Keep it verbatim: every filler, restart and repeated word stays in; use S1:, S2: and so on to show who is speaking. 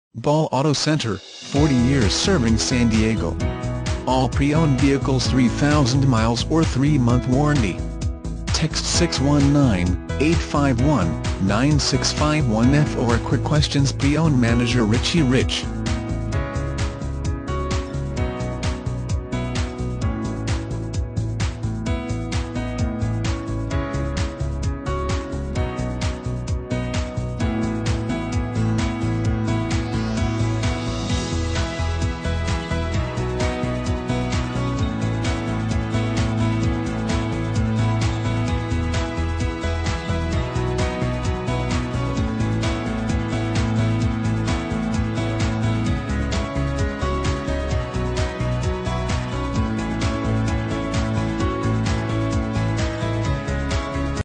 S1: Ball Auto Center, forty years serving San Diego. All pre-owned vehicles three thousand miles or three month warranty. Text six one nine, eight five one, nine six five one F or quick questions. Pre-owned manager Richy Rich.